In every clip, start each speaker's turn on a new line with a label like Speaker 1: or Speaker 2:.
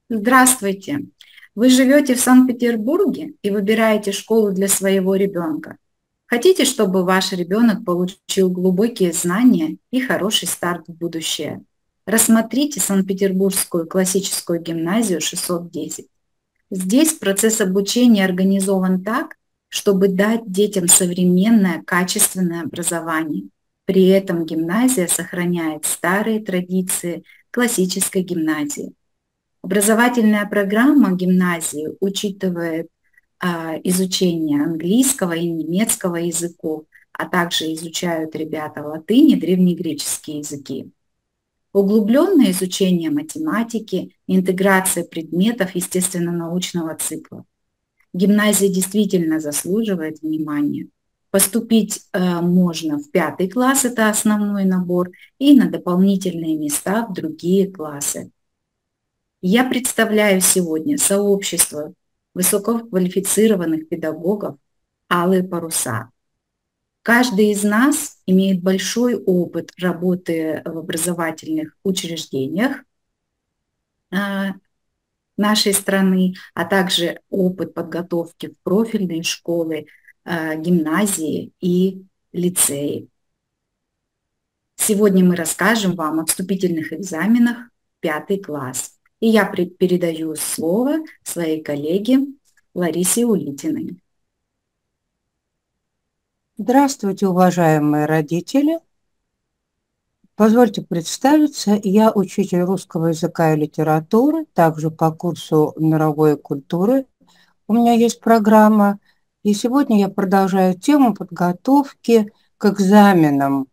Speaker 1: Здравствуйте. Вы живете в Санкт-Петербурге и выбираете школу для своего ребенка. Хотите, чтобы ваш ребенок получил глубокие знания и хороший старт в будущее? Рассмотрите Санкт-Петербургскую классическую гимназию 610. Здесь процесс обучения организован так, чтобы дать детям современное, качественное образование. При этом гимназия сохраняет старые традиции классической гимназии. Образовательная программа гимназии учитывает изучение английского и немецкого языков, а также изучают ребята латынь и древнегреческие языки. Углубленное изучение математики, интеграция предметов естественно-научного цикла. Гимназия действительно заслуживает внимания. Поступить можно в 5 класс, это основной набор, и на дополнительные места в другие классы. Я представляю сегодня сообщество высококвалифицированных педагогов «Алые паруса». Каждый из нас имеет большой опыт работы в образовательных учреждениях нашей страны, а также опыт подготовки в профильные школы, гимназии и лицеи. Сегодня мы расскажем вам о вступительных экзаменах в 5 класс. И я передаю слово своей коллеге Ларисе Улитиной.
Speaker 2: Здравствуйте, уважаемые родители. Позвольте представиться. Я учитель русского языка и литературы, также по курсу мировой культуры. У меня есть программа. И сегодня я продолжаю тему подготовки к экзаменам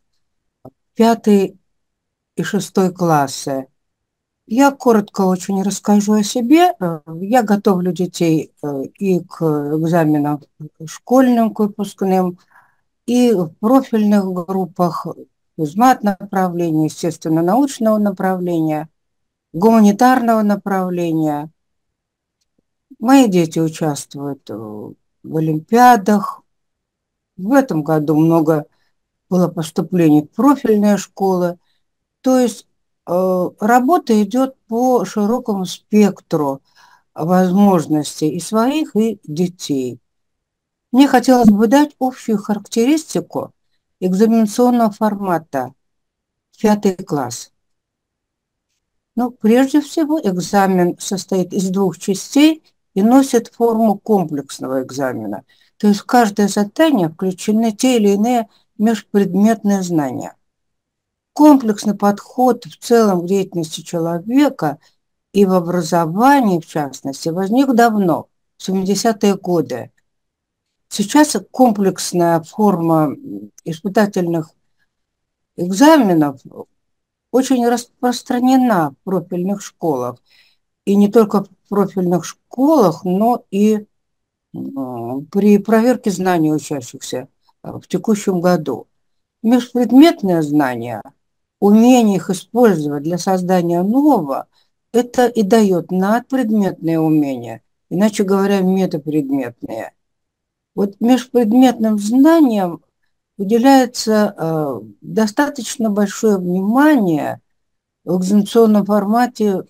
Speaker 2: 5 и 6 классы. Я коротко очень расскажу о себе. Я готовлю детей и к экзаменам школьным, к выпускным, и в профильных группах физмат направления, естественно-научного направления, гуманитарного направления. Мои дети участвуют в олимпиадах. В этом году много было поступлений в профильные школы. То есть работа идет по широкому спектру возможностей и своих, и детей. Мне хотелось бы дать общую характеристику экзаменационного формата 5 класс. Ну, прежде всего, экзамен состоит из 2 частей и носит форму комплексного экзамена. То есть в каждое задание включены те или иные межпредметные знания. Комплексный подход в целом к деятельности человека и в образовании, в частности, возник давно, в 70-е годы. Сейчас комплексная форма испытательных экзаменов очень распространена в профильных школах. И не только в профильных школах, но и при проверке знаний учащихся в текущем году. Межпредметные знания, умение их использовать для создания нового, это и дает надпредметные умения, иначе говоря, метапредметные. Вот межпредметным знаниям уделяется достаточно большое внимание в экзаменационном формате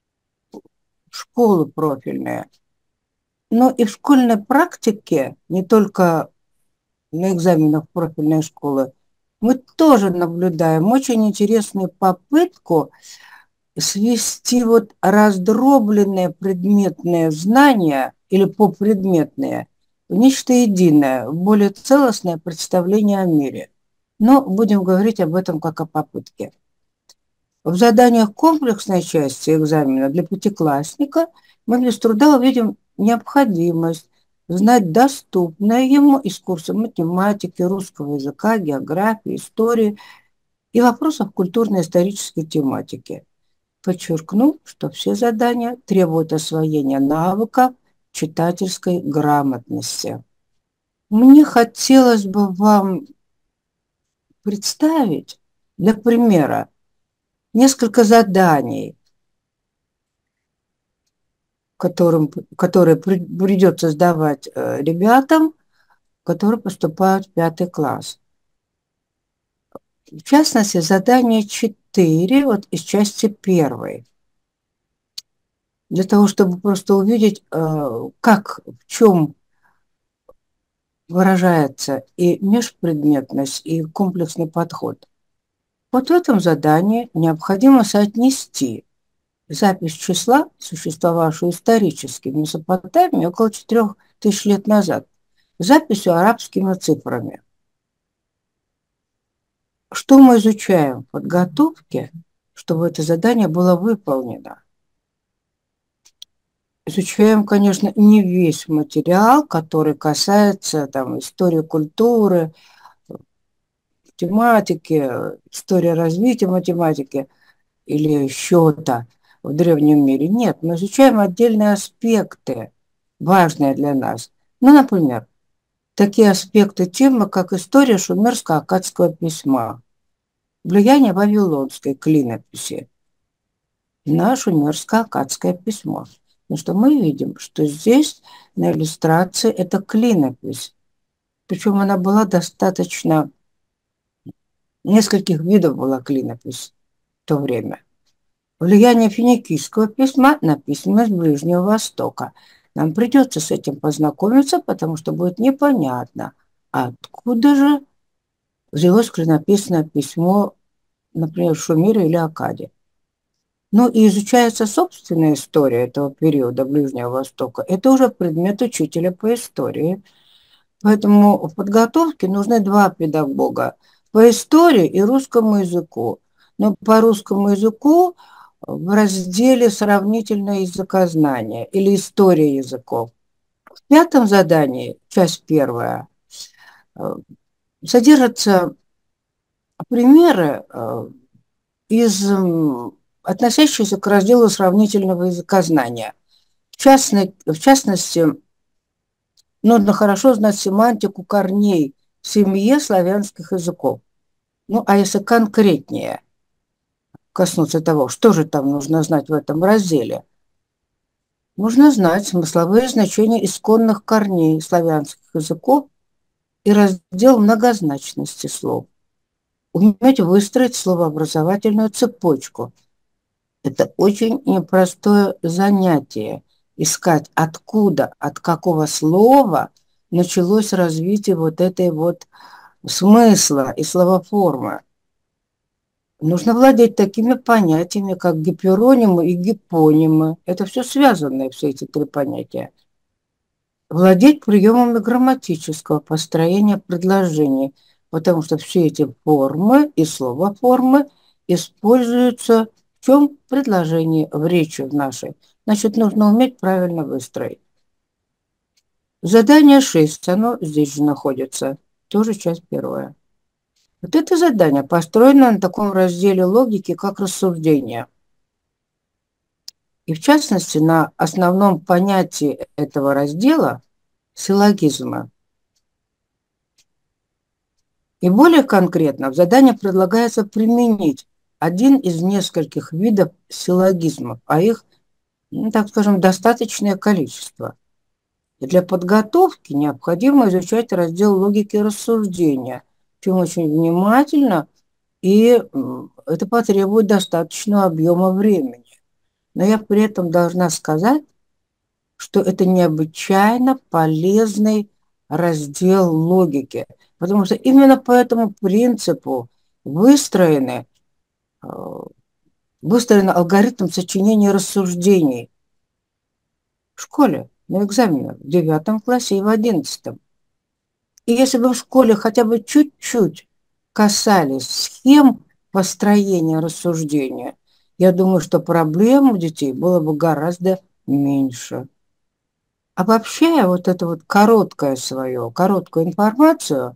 Speaker 2: школы профильные. Но и в школьной практике, не только на экзаменах профильной школы, мы тоже наблюдаем очень интересную попытку свести вот раздробленные предметные знания или попредметные в нечто единое, в более целостное представление о мире. Но будем говорить об этом как о попытке. В заданиях комплексной части экзамена для пятиклассника мы без труда увидим необходимость знать доступное ему из курса математики, русского языка, географии, истории и вопросов культурно-исторической тематики. Подчеркну, что все задания требуют освоения навыка читательской грамотности. Мне хотелось бы вам представить, для примера, несколько заданий, которые придется сдавать ребятам, которые поступают в 5 класс. В частности, задание 4 вот из части 1. для того, чтобы просто увидеть, как, в чем выражается и межпредметность, и комплексный подход. Вот в этом задании необходимо соотнести запись числа, существовавшую исторически в Месопотамии около 4000 лет назад, с записью арабскими цифрами. Что мы изучаем в подготовке, чтобы это задание было выполнено? Изучаем, конечно, не весь материал, который касается там, истории культуры, математики, истории развития математики или счета в древнем мире. Нет, мы изучаем отдельные аспекты, важные для нас. Ну, например, такие аспекты темы, как история шумерско-аккадского письма, влияние вавилонской клинописи на шумерско-аккадское письмо. Потому что мы видим, что здесь на иллюстрации это клинопись. Причем она была достаточно, нескольких видов была клинопись в то время. Влияние финикийского письма на письменность Ближнего Востока. Нам придется с этим познакомиться, потому что будет непонятно, откуда же взялось клинописное письмо, например, в Шумере или Аккаде. Ну и изучается собственная история этого периода Ближнего Востока. Это уже предмет учителя по истории. Поэтому в подготовке нужны два педагога по истории и русскому языку. Но по русскому языку в разделе «Сравнительное языкознание» или «История языков». В пятом задании, часть первая, содержатся примеры относящиеся к разделу сравнительного языкознания. В частности, нужно хорошо знать семантику корней в семье славянских языков. Ну, а если конкретнее коснуться того, что же там нужно знать в этом разделе, нужно знать смысловые значения исконных корней славянских языков и раздел многозначности слов. Уметь выстроить словообразовательную цепочку. Это очень непростое занятие. Искать, откуда, от какого слова началось развитие вот этой вот смысла и словоформы. Нужно владеть такими понятиями, как гиперонимы и гипонимы. Это все связанные, все эти три понятия. Владеть приемами грамматического построения предложений, потому что все эти формы и словоформы используются в чем предложении в речи нашей. Значит, нужно уметь правильно выстроить. Задание 6, оно здесь же находится, тоже часть первая. Вот это задание построено на таком разделе логики, как рассуждение. И в частности, на основном понятии этого раздела силлогизма. И более конкретно в задании предлагается применить один из нескольких видов силлогизмов, а их, ну, так скажем, достаточное количество. И для подготовки необходимо изучать раздел логики рассуждения, чем очень внимательно, и это потребует достаточного объема времени. Но я при этом должна сказать, что это необычайно полезный раздел логики, потому что именно по этому принципу выстроен алгоритм сочинения рассуждений в школе, на экзаменах в 9 классе и в 11. И если бы в школе хотя бы чуть-чуть касались схем построения рассуждения, я думаю, что проблем у детей было бы гораздо меньше. Обобщая вот эту вот короткую информацию,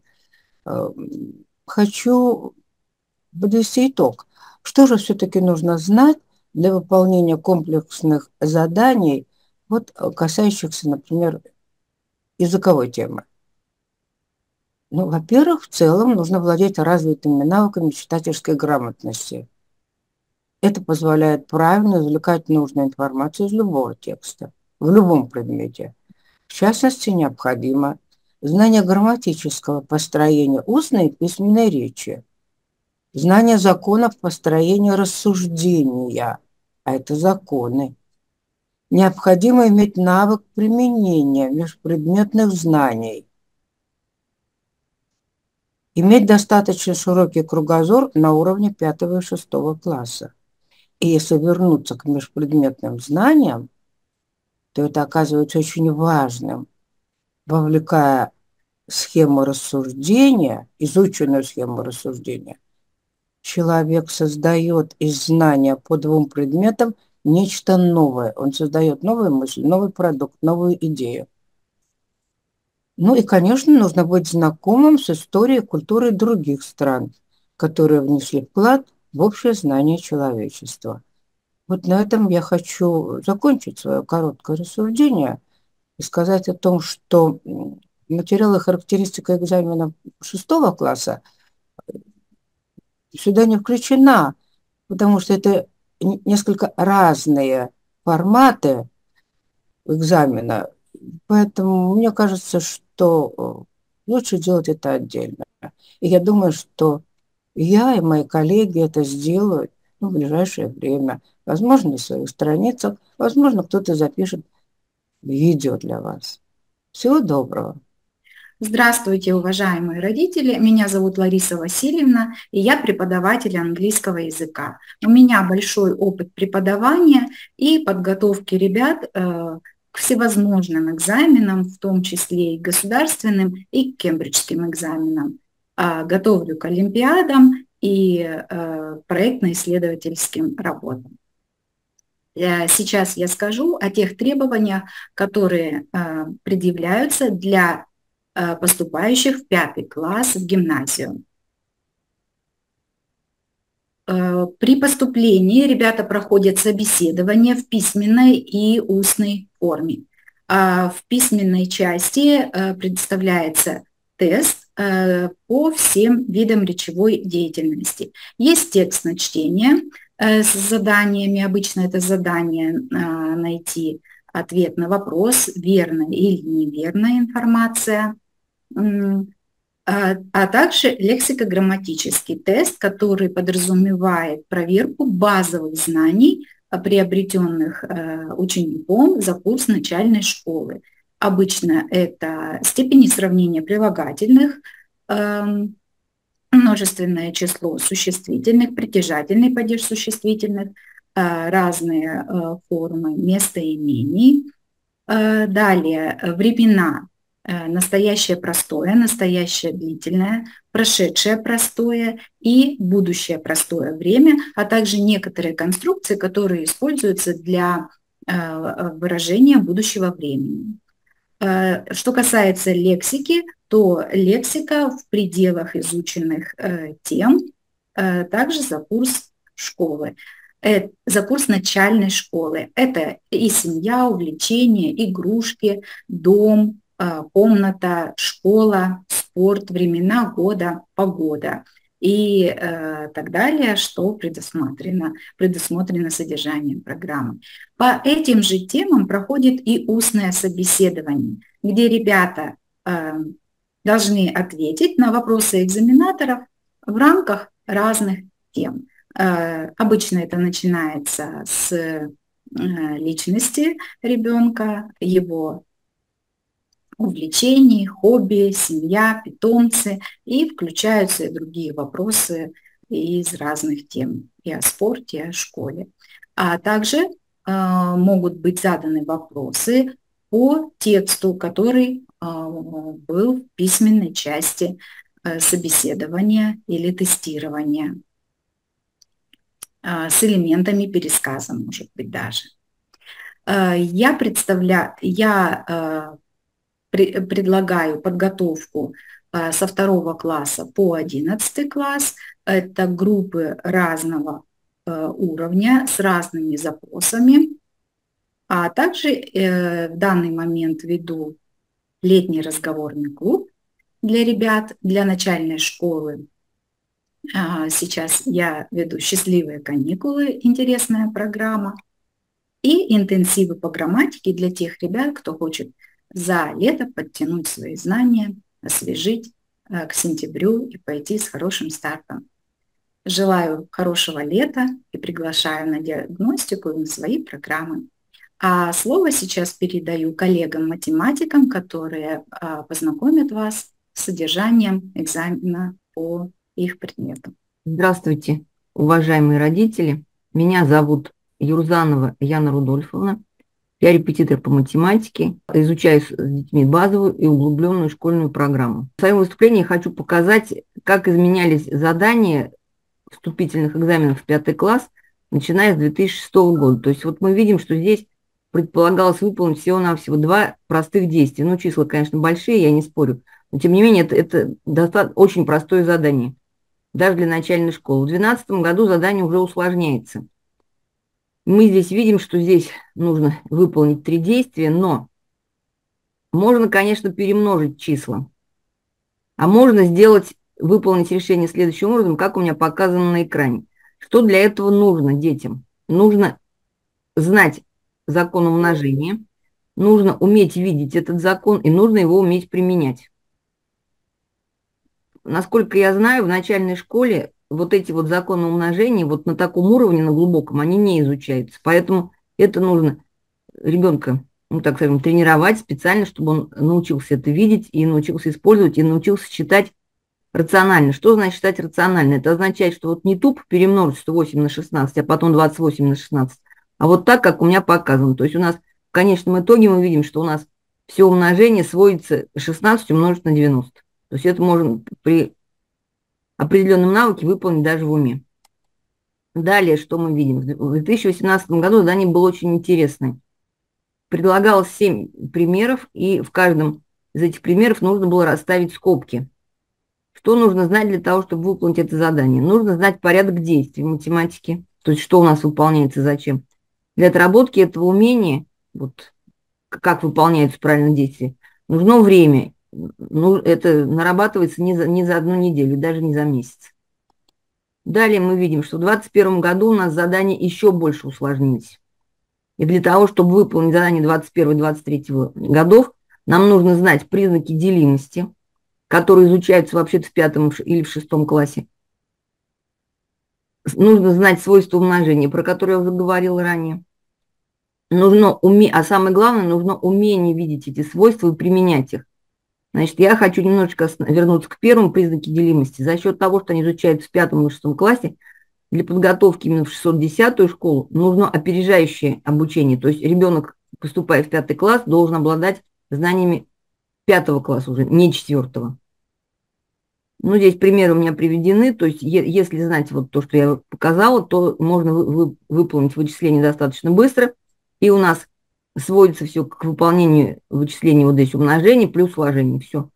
Speaker 2: хочу подвести итог. Что же все-таки нужно знать для выполнения комплексных заданий, вот, касающихся, например, языковой темы? Ну, во-первых, в целом нужно владеть развитыми навыками читательской грамотности. Это позволяет правильно извлекать нужную информацию из любого текста, в любом предмете. В частности, необходимо знание грамматического построения устной и письменной речи, знание законов построения рассуждения, а это законы, необходимо иметь навык применения межпредметных знаний, иметь достаточно широкий кругозор на уровне 5 и 6 класса. И если вернуться к межпредметным знаниям, то это оказывается очень важным, вовлекая схему рассуждения, изученную схему рассуждения. Человек создает из знания по двум предметам нечто новое. Он создает новую мысль, новый продукт, новую идею. Ну и, конечно, нужно быть знакомым с историей и культурой других стран, которые внесли вклад в общее знание человечества. Вот на этом я хочу закончить свое короткое рассуждение и сказать о том, что материалы характеристика экзамена 6 класса сюда не включена, потому что это несколько разные форматы экзамена. Поэтому мне кажется, что лучше делать это отдельно. И я думаю, что я и мои коллеги это сделают в ближайшее время. Возможно, на своих страницах, возможно, кто-то запишет видео для вас. Всего доброго.
Speaker 1: Здравствуйте, уважаемые родители. Меня зовут Лариса Васильевна, и я преподаватель английского языка. У меня большой опыт преподавания и подготовки ребят к всевозможным экзаменам, в том числе и государственным, и к кембриджским экзаменам. Готовлю к олимпиадам и проектно-исследовательским работам. Сейчас я скажу о тех требованиях, которые предъявляются для поступающих в 5 класс в гимназию. При поступлении ребята проходят собеседование в письменной и устной форме. В письменной части представляется тест по всем видам речевой деятельности. Есть текст на чтение с заданиями. Обычно это задание найти ответ на вопрос, верная или неверная информация. А также лексико-грамматический тест, который подразумевает проверку базовых знаний, приобретенных учеником за курс начальной школы. Обычно это степени сравнения прилагательных, множественное число существительных, притяжательный падеж существительных, разные формы местоимений. Далее времена. Настоящее простое, настоящее длительное, прошедшее простое и будущее простое время, а также некоторые конструкции, которые используются для выражения будущего времени. Что касается лексики, то лексика в пределах изученных тем также за курс школы, за курс начальной школы. Это и семья, увлечения, игрушки, дом, комната, школа, спорт, времена года, погода и так далее, что предусмотрено содержанием программы. По этим же темам проходит и устное собеседование, где ребята должны ответить на вопросы экзаменаторов в рамках разных тем. Обычно это начинается с личности ребенка, его увлечений, хобби, семья, питомцы, и включаются и другие вопросы из разных тем, и о спорте, и о школе. А также могут быть заданы вопросы по тексту, который был в письменной части собеседования или тестирования, с элементами пересказа, может быть, даже. Я предлагаю подготовку со 2 класса по 11 класс. Это группы разного уровня с разными запросами. А также в данный момент веду летний разговорный клуб для ребят, для начальной школы. Сейчас я веду «Счастливые каникулы», интересная программа, и интенсивы по грамматике для тех ребят, кто хочет за лето подтянуть свои знания, освежить к сентябрю и пойти с хорошим стартом. Желаю хорошего лета и приглашаю на диагностику и на свои программы. А слово сейчас передаю коллегам-математикам, которые познакомят вас с содержанием экзамена по их предметам.
Speaker 3: Здравствуйте, уважаемые родители. Меня зовут Юрзанова Яна Рудольфовна. Я репетитор по математике, изучаю с детьми базовую и углубленную школьную программу. В своем выступлении я хочу показать, как изменялись задания вступительных экзаменов в 5 класс, начиная с 2006 года. То есть вот мы видим, что здесь предполагалось выполнить всего-навсего 2 простых действия. Ну, числа, конечно, большие, я не спорю, но тем не менее это достаточно очень простое задание, даже для начальной школы. В 2012 году задание уже усложняется. Мы здесь видим, что здесь нужно выполнить 3 действия, но можно, конечно, перемножить числа, а можно выполнить решение следующим образом, как у меня показано на экране. Что для этого нужно детям? Нужно знать закон умножения, нужно уметь видеть этот закон и нужно его уметь применять. Насколько я знаю, в начальной школе вот эти вот законы умножения вот на таком уровне, на глубоком, они не изучаются. Поэтому это нужно ребенка, ну так скажем, тренировать специально, чтобы он научился это видеть и научился использовать, и научился считать рационально. Что значит считать рационально? Это означает, что вот не тупо перемножить 108 на 16, а потом 28 на 16, а вот так, как у меня показано. То есть у нас в конечном итоге мы видим, что у нас все умножение сводится 16 умножить на 90. То есть это можно при определенном навыке выполнить даже в уме. Далее, что мы видим? В 2018 году задание было очень интересное. Предлагалось 7 примеров, и в каждом из этих примеров нужно было расставить скобки. Что нужно знать для того, чтобы выполнить это задание? Нужно знать порядок действий в математике, то есть что у нас выполняется, зачем. Для отработки этого умения, вот как выполняются правильно действия, нужно время. Ну, это нарабатывается не за одну неделю, даже не за месяц. Далее мы видим, что в 2021 году у нас задания еще больше усложнились. И для того, чтобы выполнить задание 2021-2023 годов, нам нужно знать признаки делимости, которые изучаются вообще-то в 5 или в 6 классе. Нужно знать свойства умножения, про которые я уже говорила ранее. А самое главное, нужно умение видеть эти свойства и применять их. Значит, я хочу немножечко вернуться к первому признаке делимости. За счет того, что они изучаются в 5 и 6 классе, для подготовки именно в 610-ю школу нужно опережающее обучение. То есть ребенок, поступая в 5 класс, должен обладать знаниями 5 класса уже, не 4. Ну, здесь примеры у меня приведены. То есть если знать вот то, что я показала, то можно выполнить вычисление достаточно быстро. И у нас сводится все к выполнению вычислений вот здесь умножения плюс сложения. Все.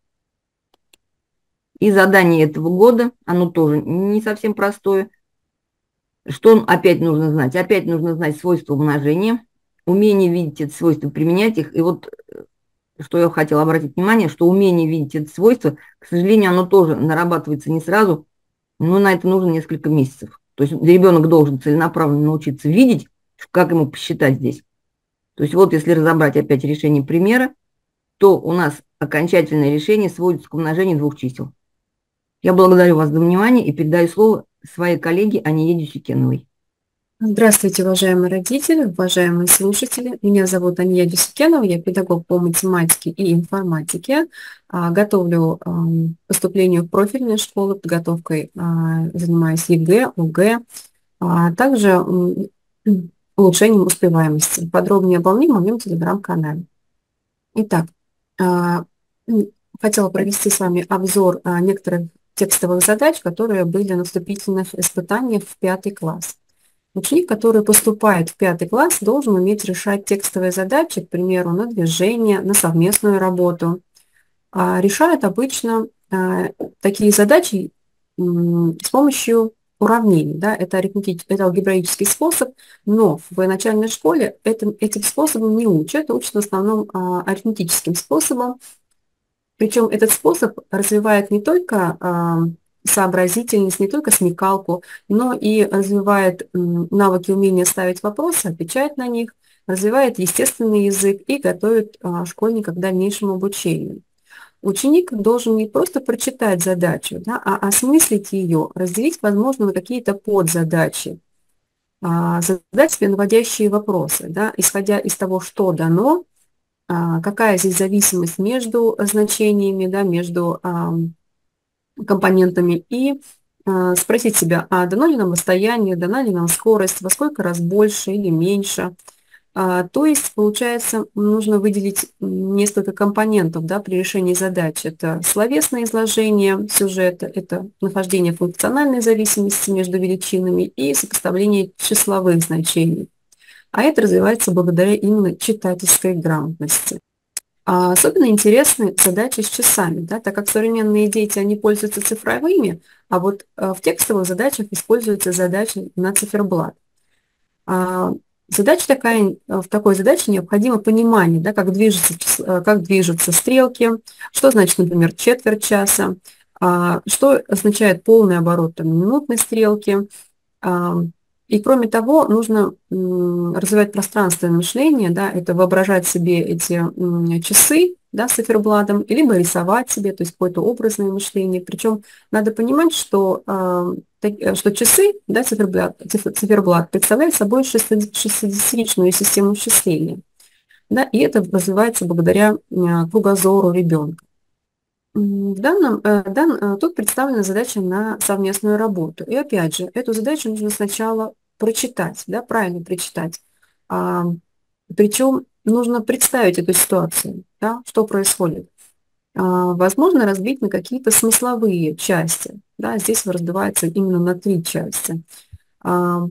Speaker 3: И задание этого года, оно тоже не совсем простое. Что опять нужно знать? Опять нужно знать свойства умножения, умение видеть эти свойства, применять их. И вот что я хотела обратить внимание, что умение видеть это свойство, к сожалению, оно тоже нарабатывается не сразу, но на это нужно несколько месяцев. То есть ребенок должен целенаправленно научиться видеть, как ему посчитать здесь. То есть вот если разобрать опять решение примера, то у нас окончательное решение сводится к умножению 2 чисел. Я благодарю вас за внимание и передаю слово своей коллеге Анье Дюсекеновой.
Speaker 4: Здравствуйте, уважаемые родители, уважаемые слушатели. Меня зовут Анья Дюсекенова, я педагог по математике и информатике. Готовлю поступлению в профильные школы, подготовкой занимаюсь ЕГЭ, ОГЭ, а также улучшением успеваемости. Подробнее обо мне в моем телеграм-канале. Итак, хотела провести с вами обзор некоторых текстовых задач, которые были на вступительных испытаниях в 5 класс. Ученик, который поступает в 5 класс, должен уметь решать текстовые задачи, к примеру, на движение, на совместную работу. Решают обычно такие задачи с помощью уравнений. Да? Это алгебраический способ, но в начальной школе этим способом не учат в основном арифметическим способом. Причем этот способ развивает не только сообразительность, не только смекалку, но и развивает навыки умения ставить вопросы, отвечать на них, развивает естественный язык и готовит школьника к дальнейшему обучению. Ученик должен не просто прочитать задачу, да, а осмыслить ее, разделить, возможно, на какие-то подзадачи. задать себе наводящие вопросы, да, исходя из того, что дано, какая здесь зависимость между значениями, да, между компонентами, и спросить себя, а дано ли нам расстояние, дана ли нам скорость, во сколько раз больше или меньше. То есть, получается, нужно выделить несколько компонентов, да, при решении задач. Это словесное изложение сюжета, это нахождение функциональной зависимости между величинами и сопоставление числовых значений. А это развивается благодаря именно читательской грамотности. Особенно интересны задачи с часами, да, так как современные дети, они пользуются цифровыми, а вот в текстовых задачах используются задачи на циферблат. Задача такая, в такой задаче необходимо понимание, да, как движутся стрелки, что значит, например, четверть часа, что означает полный оборот там, минутной стрелки. И кроме того, нужно развивать пространственное мышление, да, это воображать себе эти часы, да, с циферблатом, либо рисовать себе, то есть какое-то образное мышление. Причем надо понимать, что часы, да, циферблат представляет собой шестидесятичную систему счисления. Да, и это развивается благодаря кругозору ребенка. Тут представлена задача на совместную работу. И опять же, эту задачу нужно сначала прочитать, да, правильно прочитать. Причем нужно представить эту ситуацию, да, что происходит. Возможно, разбить на какие-то смысловые части. Да, здесь разбивается именно на 3 части. Что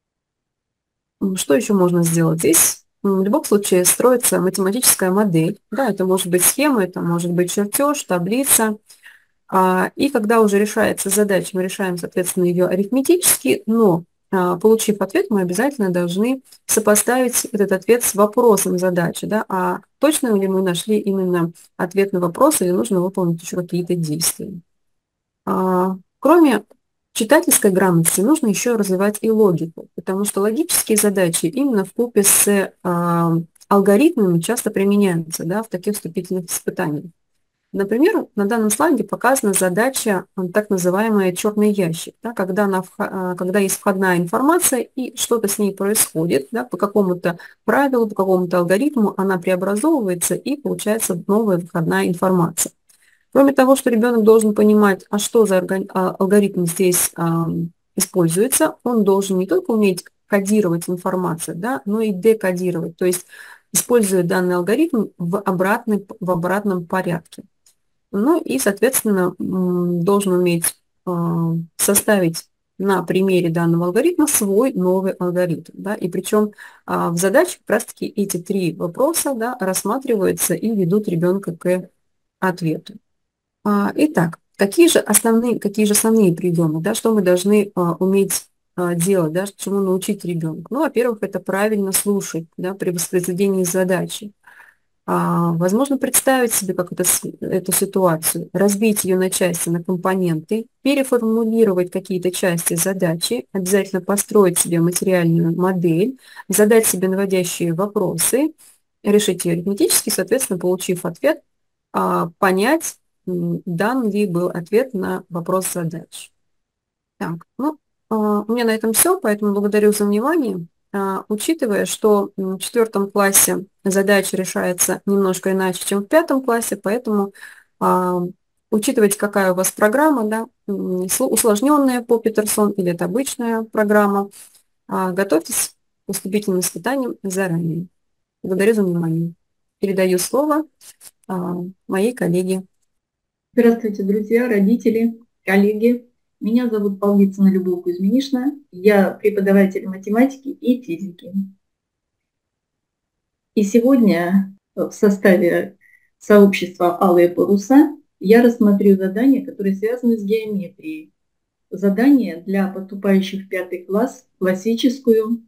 Speaker 4: еще можно сделать? Здесь в любом случае строится математическая модель. Да, это может быть схема, это может быть чертеж, таблица. И когда уже решается задача, мы решаем, соответственно, ее арифметически, но получив ответ, мы обязательно должны сопоставить этот ответ с вопросом задачи, да, а точно ли мы нашли именно ответ на вопрос или нужно выполнить еще какие-то действия. Кроме читательской грамотности нужно еще развивать и логику, потому что логические задачи именно вкупе с алгоритмами часто применяются, да, в таких вступительных испытаниях. Например, на данном слайде показана задача, так называемая черный ящик, да, когда есть входная информация и что-то с ней происходит, да, по какому-то правилу, по какому-то алгоритму она преобразовывается и получается новая выходная информация. Кроме того, что ребенок должен понимать, а что за алгоритм здесь используется, он должен не только уметь кодировать информацию, да, но и декодировать, то есть используя данный алгоритм в обратном порядке. Ну и, соответственно, должен уметь составить на примере данного алгоритма свой новый алгоритм. Да, и причем в задаче как раз-таки эти 3 вопроса, да, рассматриваются и ведут ребенка к ответу. Итак, какие же основные приемы, да, что мы должны уметь делать, да, чему научить ребенка? Ну, во-первых, это правильно слушать, да, при воспроизведении задачи. Возможно, представить себе эту ситуацию, разбить ее на части, на компоненты, переформулировать какие-то части задачи, обязательно построить себе материальную модель, задать себе наводящие вопросы, решить ее арифметически, соответственно, получив ответ, понять, дан ли был ответ на вопрос задач. Так, ну, у меня на этом все, поэтому благодарю за внимание. Учитывая, что в 4 классе задача решается немножко иначе, чем в 5 классе, поэтому учитывайте, какая у вас программа, да, усложненная по Петерсон или это обычная программа, готовьтесь к поступительным испытаниям заранее. Благодарю за внимание. Передаю слово моей коллеге.
Speaker 1: Здравствуйте, друзья, родители, коллеги. Меня зовут Полвицына Любовь Кузьминишна. Я преподаватель математики и физики. И сегодня в составе сообщества «Алые паруса» я рассмотрю задания, которые связаны с геометрией. Задания для поступающих в 5 класс, классическую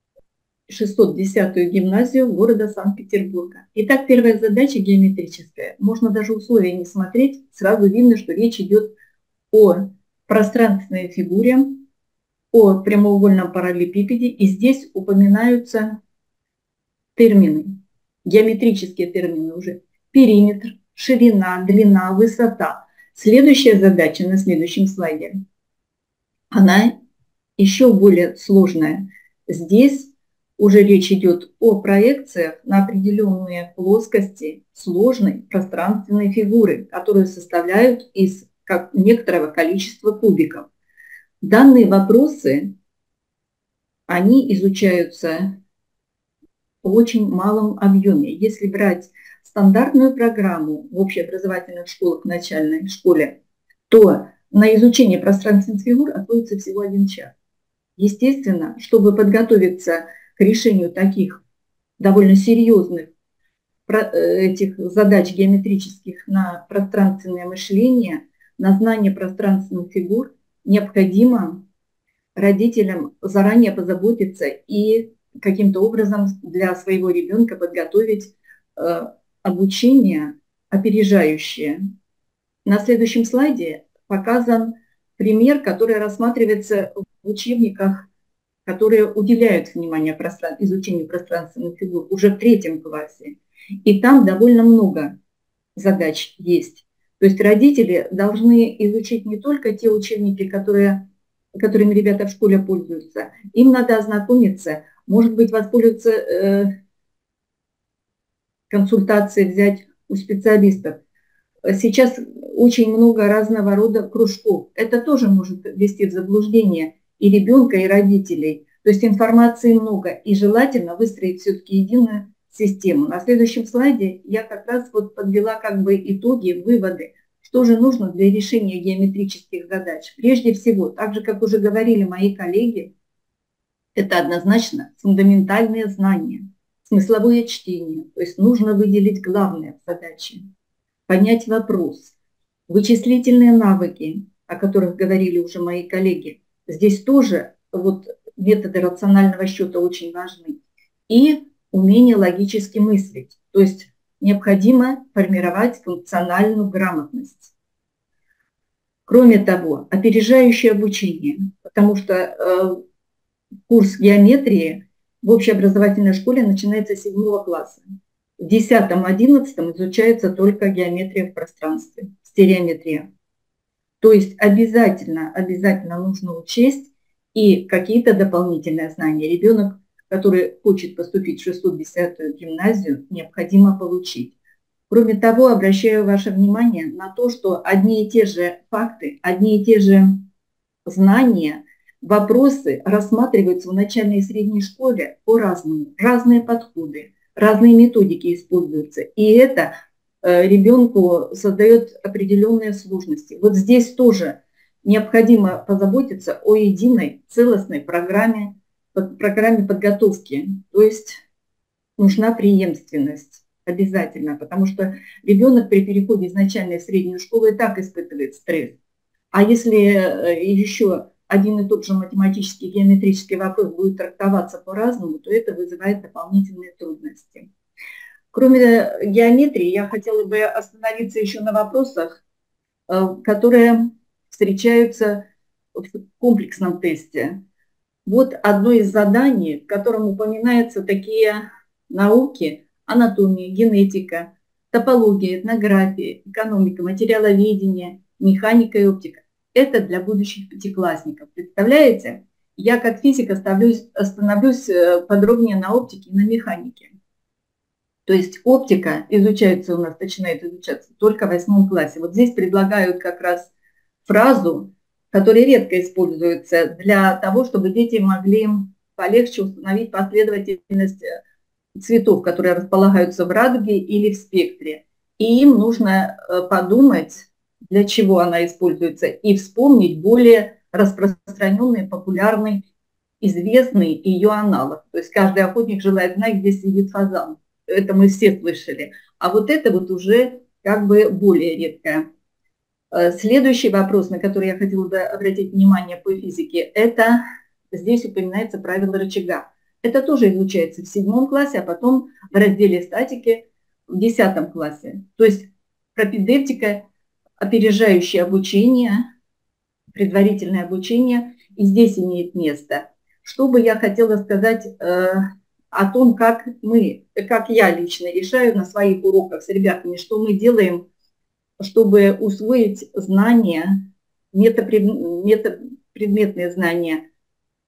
Speaker 1: 610-ю гимназию города Санкт-Петербурга. Итак, первая задача геометрическая. Можно даже условия не смотреть, сразу видно, что речь идет о пространственной фигуре, о прямоугольном параллелепипеде, и здесь упоминаются термины, геометрические термины уже. Периметр, ширина, длина, высота. Следующая задача на следующем слайде, она еще более сложная. Здесь уже речь идет о проекциях на определенные плоскости сложной пространственной фигуры, которые составляют из некоторого количества кубиков. Данные вопросы, они изучаются в очень малом объеме. Если брать стандартную программу в общеобразовательных школах, в начальной школе, то на изучение пространственных фигур отводится всего 1 час. Естественно, чтобы подготовиться к решению таких довольно серьезных этих задач геометрических на пространственное мышление, на знание пространственных фигур, необходимо родителям заранее позаботиться и каким-то образом для своего ребенка подготовить обучение опережающее. На следующем слайде показан пример, который рассматривается в учебниках, которые уделяют внимание изучению пространственных фигур уже в 3 классе. И там довольно много задач есть. То есть родители должны изучить не только те учебники, которыми ребята в школе пользуются. Им надо ознакомиться, может быть, воспользоваться консультацией, взять у специалистов. Сейчас очень много разного рода кружков. Это тоже может ввести в заблуждение и ребенка, и родителей. То есть информации много, и желательно выстроить все-таки единую систему. На следующем слайде я как раз вот подвела как бы итоги, выводы, что же нужно для решения геометрических задач. Прежде всего, так же, как уже говорили мои коллеги, это однозначно фундаментальные знания, смысловое чтение. То есть нужно выделить главные задачи, понять вопрос, вычислительные навыки, о которых говорили уже мои коллеги. Здесь тоже вот методы рационального счета очень важны. И умение логически мыслить. То есть необходимо формировать функциональную грамотность. Кроме того, опережающее обучение, потому что курс геометрии в общеобразовательной школе начинается с 7 класса. В 10-11 изучается только геометрия в пространстве, стереометрия. То есть обязательно нужно учесть и какие-то дополнительные знания. Ребенок, который хочет поступить в 610-ю гимназию, необходимо получить. Кроме того, обращаю ваше внимание на то, что одни и те же факты, одни и те же знания, вопросы рассматриваются в начальной и средней школе по-разному. Разные подходы, разные методики используются. И это ребенку создает определенные сложности. Вот здесь тоже необходимо позаботиться о единой целостной программе подготовки. То есть нужна преемственность обязательно, потому что ребенок при переходе из начальной в среднюю школу и так испытывает стресс. А если еще один и тот же математический геометрический вопрос будет трактоваться по-разному, то это вызывает дополнительные трудности. Кроме геометрии, я хотела бы остановиться еще на вопросах, которые встречаются в комплексном тесте. Вот одно из заданий, в котором упоминаются такие науки: анатомия, генетика, топология, этнография, экономика, материаловедение, механика и оптика. Это для будущих 5-классников. Представляете? Я как физик остановлюсь подробнее на оптике и на механике. То есть оптика изучается у нас, начинает изучаться только в 8 классе. Вот здесь предлагают как раз фразу, которая редко используется для того, чтобы дети могли полегче установить последовательность цветов, которые располагаются в радуге или в спектре. И им нужно подумать, для чего она используется, и вспомнить более распространенный, популярный, известный ее аналог. То есть каждый охотник желает знать, где сидит фазан. Это мы все слышали. А вот это вот уже как бы более редкое. Следующий вопрос, на который я хотела бы обратить внимание по физике, это здесь упоминается правило рычага. Это тоже изучается в 7 классе, а потом в разделе статики в 10 классе. То есть пропедевтика, опережающее обучение, предварительное обучение, и здесь имеет место. Что бы я хотела сказать о том, как я лично решаю на своих уроках с ребятами, что мы делаем, чтобы усвоить знания, метапредметные знания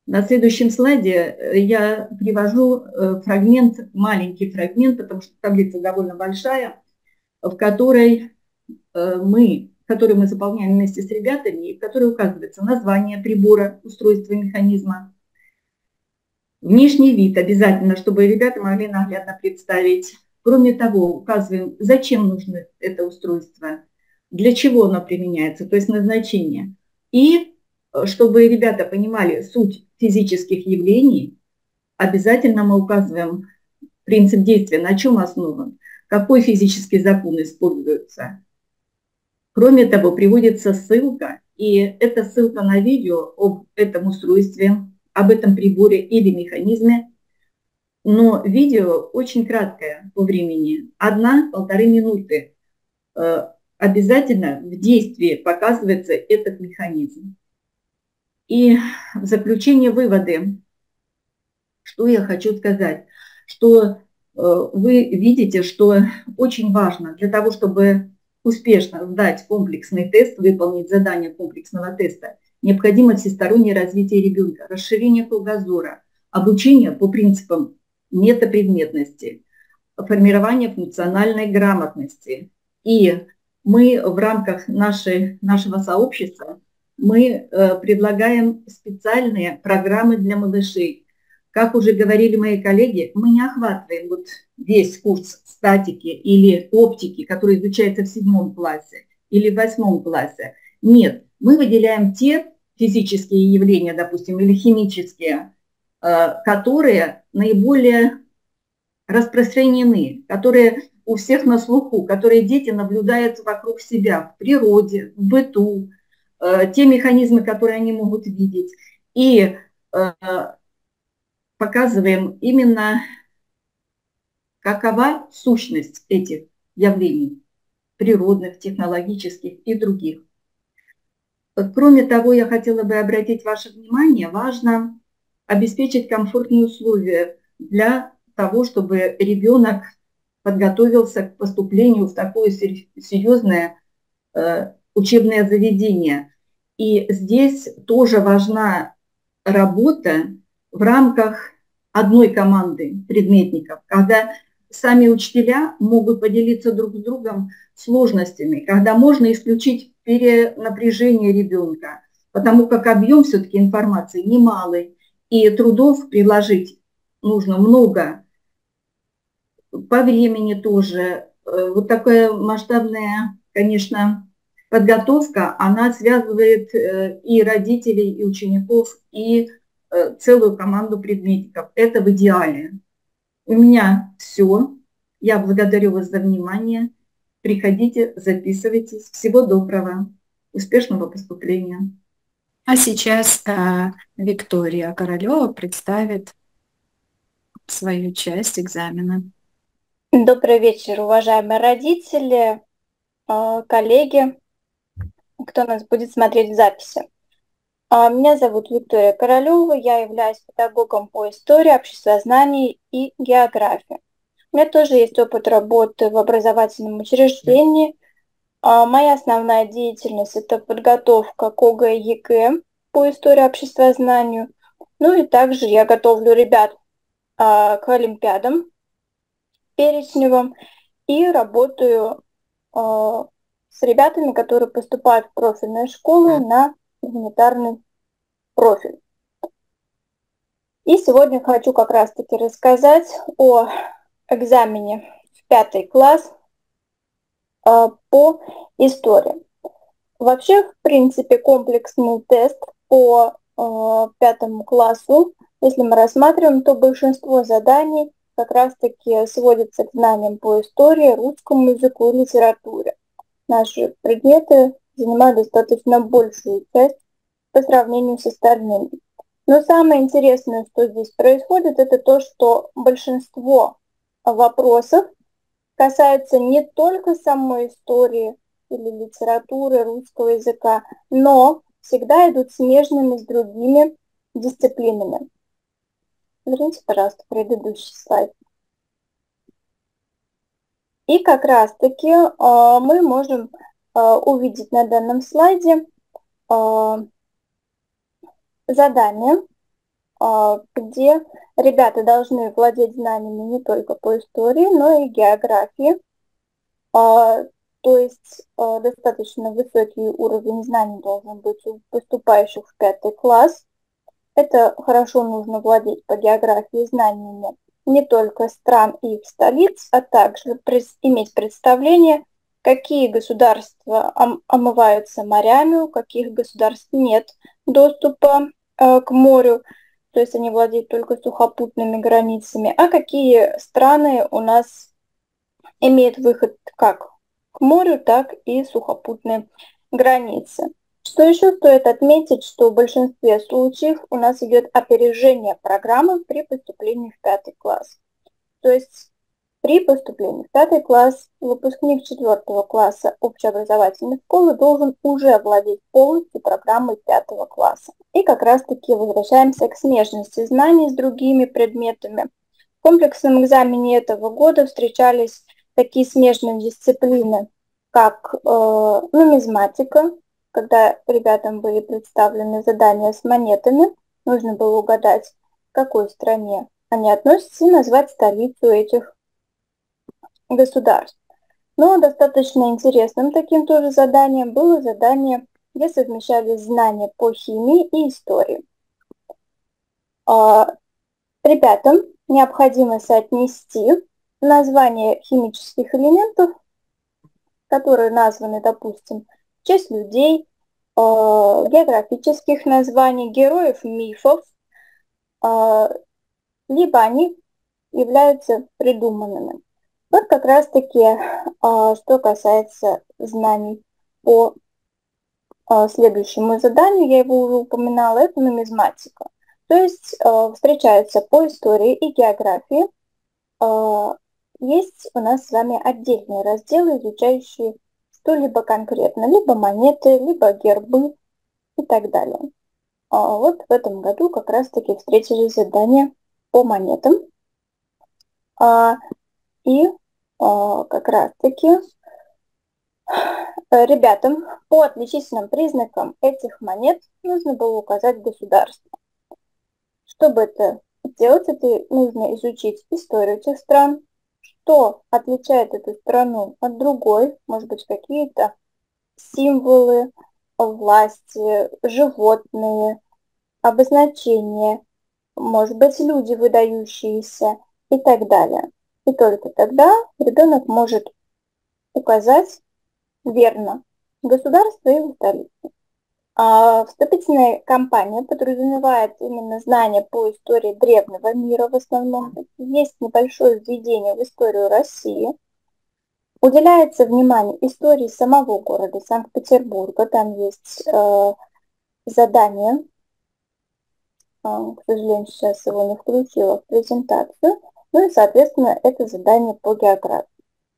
Speaker 5: На следующем слайде я привожу фрагмент, маленький фрагмент, потому что таблица довольно большая, в которой который мы заполняем вместе с ребятами, и в которой указывается название прибора, устройства механизма, внешний вид обязательно, чтобы ребята могли наглядно представить. Кроме того, указываем, зачем нужно это устройство, для чего оно применяется, то есть назначение. И чтобы ребята понимали суть физических явлений, обязательно мы указываем принцип действия, на чем основан, какой физический закон используется. Кроме того, приводится ссылка, и это ссылка на видео об этом устройстве, об этом приборе или механизме. Но видео очень краткое по времени, 1–1,5 минуты. Обязательно в действии показывается этот механизм. И в заключение выводы. Что я хочу сказать? Что вы видите, что очень важно для того, чтобы успешно сдать комплексный тест, выполнить задание комплексного теста, необходимо всестороннее развитие ребенка, расширение кругозора, обучение по принципам метапредметности, формирование функциональной грамотности. И мы в рамках нашего сообщества предлагаем специальные программы для малышей. Как уже говорили мои коллеги, мы не охватываем весь курс статики или оптики, который изучается в 7 классе или в 8 классе. Нет, мы выделяем те физические явления, допустим, или химические, которые наиболее распространены, которые у всех на слуху, которые дети наблюдают вокруг себя, в природе, в быту, те механизмы, которые они могут видеть. И показываем именно, какова сущность этих явлений, природных, технологических и других. Кроме того, я хотела бы обратить ваше внимание, важно обеспечить комфортные условия для того, чтобы ребенок подготовился к поступлению в такое серьезное учебное заведение. И здесь тоже важна работа в рамках одной команды предметников, когда сами учителя могут поделиться друг с другом сложностями, когда можно исключить перенапряжение ребенка, потому как объем все-таки информации немалый, и трудов приложить нужно много, по времени тоже. Вот такая масштабная, конечно, подготовка, она связывает и родителей, и учеников, и целую команду предметников. Это в идеале. У меня все. Я благодарю вас за внимание. Приходите, записывайтесь. Всего доброго. Успешного поступления.
Speaker 1: А сейчас Виктория Королева представит свою часть экзамена.
Speaker 6: Добрый вечер, уважаемые родители, коллеги, кто нас будет смотреть в записи. Меня зовут Виктория Королева, я являюсь педагогом по истории, обществознанию и географии. У меня тоже есть опыт работы в образовательном учреждении. Моя основная деятельность – это подготовка к ОГЭ и ЕГЭ по истории, обществознанию. Ну и также я готовлю ребят к олимпиадам перечневым и работаю с ребятами, которые поступают в профильные школы на гуманитарный профиль. И сегодня хочу как раз-таки рассказать о экзамене в 5 класс по истории. Вообще, в принципе, комплексный тест по 5 классу, если мы рассматриваем, то большинство заданий как раз-таки сводится к знаниям по истории, русскому языку и литературе. Наши предметы занимают достаточно большую часть по сравнению с остальными. Но самое интересное, что здесь происходит, это то, что большинство вопросов касается не только самой истории или литературы, русского языка, но всегда идут смежными с другими дисциплинами. Верните, пожалуйста, предыдущий слайд. И как раз-таки мы можем увидеть на данном слайде задание, где ребята должны владеть знаниями не только по истории, но и географии. То есть достаточно высокий уровень знаний должен быть у поступающих в 5 класс. Это хорошо нужно владеть по географии знаниями не только стран и их столиц, а также иметь представление, какие государства омываются морями, у каких государств нет доступа к морю, то есть они владеют только сухопутными границами, а какие страны у нас имеют выход как к морю, так и сухопутные границы. Что еще стоит отметить, что в большинстве случаев у нас идет опережение программы при поступлении в 5 класс. То есть при поступлении в 5 класс выпускник 4 класса общеобразовательной школы должен уже овладеть полностью программой 5 класса. И как раз-таки возвращаемся к смежности знаний с другими предметами. В комплексном экзамене этого года встречались такие смежные дисциплины, как нумизматика, когда ребятам были представлены задания с монетами, нужно было угадать, к какой стране они относятся, и назвать столицу этих государств. Но достаточно интересным таким тоже заданием было задание, где совмещались знания по химии и истории. Ребятам необходимо соотнести названия химических элементов, которые названы, допустим, в честь людей, географических названий, героев мифов, либо они являются придуманными. Вот как раз-таки, что касается знаний по следующему заданию, я его уже упоминала, это нумизматика. То есть встречаются по истории и географии. Есть у нас с вами отдельные разделы, изучающие что-либо конкретно, либо монеты, либо гербы и так далее. Вот в этом году как раз-таки встретились задания по монетам. И как раз-таки ребятам по отличительным признакам этих монет нужно было указать государство. Чтобы это сделать, это нужно изучить историю этих стран, что отличает эту страну от другой, может быть, какие-то символы власти, животные, обозначения, может быть, люди выдающиеся и так далее. И только тогда ребенок может указать верно государство и его столицу. Вступительная кампания подразумевает именно знания по истории древнего мира в основном. Есть небольшое введение в историю России. Уделяется внимание истории самого города Санкт-Петербурга. Там есть задание. К сожалению, сейчас его не включила в презентацию. Ну и, соответственно, это задание по географии.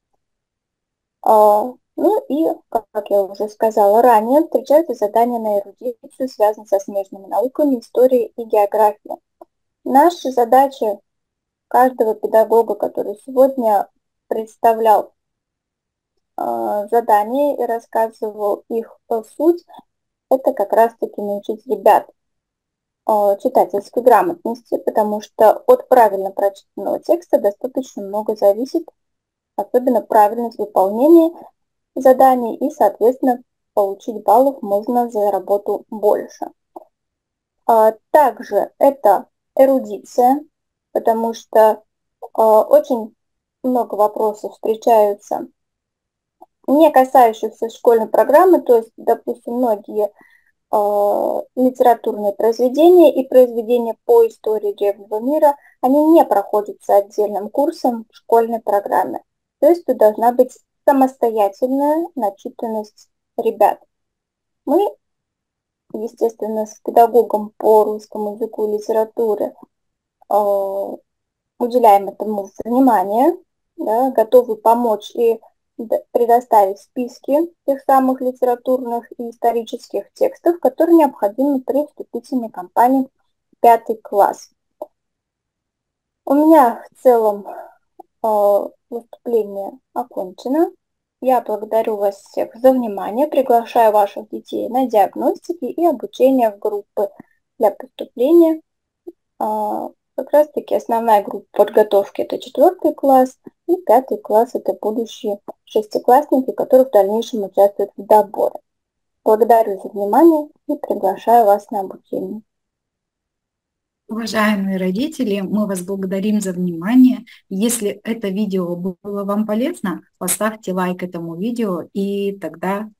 Speaker 6: Ну и, как я уже сказала ранее, встречаются задания на эрудицию, связанные со смежными науками, историей и географией. Наша задача каждого педагога, который сегодня представлял задания и рассказывал их суть, это как раз-таки научить ребят читательской грамотности, потому что от правильно прочитанного текста достаточно много зависит, особенно правильность выполнения заданий, и, соответственно, получить баллов можно за работу больше. Также это эрудиция, потому что очень много вопросов встречаются, не касающихся школьной программы, то есть, допустим, многие литературные произведения и произведения по истории древнего мира, они не проходятся отдельным курсом в школьной программе. То есть тут должна быть самостоятельная начитанность ребят. Мы, естественно, с педагогом по русскому языку и литературе уделяем этому внимание, да, готовы помочь и предоставить списки тех самых литературных и исторических текстов, которые необходимы при вступительной кампании в 5 класс. У меня в целом выступление окончено. Я благодарю вас всех за внимание, приглашаю ваших детей на диагностики и обучение в группы для поступления Как раз-таки основная группа подготовки – это 4 класс, и 5 класс – это будущие шестиклассники, которые в дальнейшем участвуют в доборе. Благодарю за внимание и приглашаю вас на обучение.
Speaker 1: Уважаемые родители, мы вас благодарим за внимание. Если это видео было вам полезно, поставьте лайк этому видео, и тогда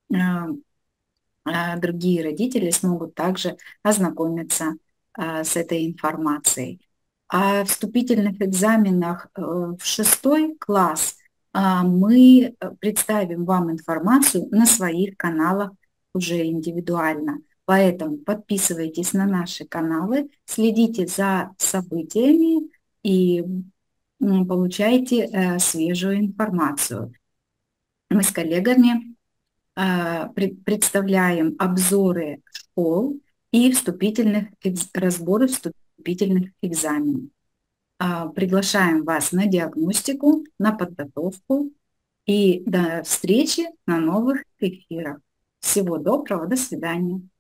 Speaker 1: другие родители смогут также ознакомиться с этой информацией. О вступительных экзаменах в 6 класс мы представим вам информацию на своих каналах уже индивидуально. Поэтому подписывайтесь на наши каналы, следите за событиями и получайте свежую информацию. Мы с коллегами представляем обзоры школ и разборы вступительных экзаменов. Приглашаем вас на диагностику, на подготовку и до встречи на новых эфирах. Всего доброго, до свидания.